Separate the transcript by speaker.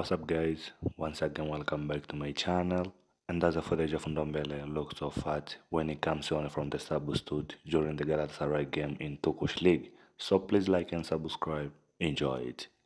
Speaker 1: what's up guys? Once again, welcome back to my channel. And as a footage of Ndombele looks so fat when he comes on from the substitute during the Galatasaray game in Turkish League. So please like and subscribe. Enjoy it.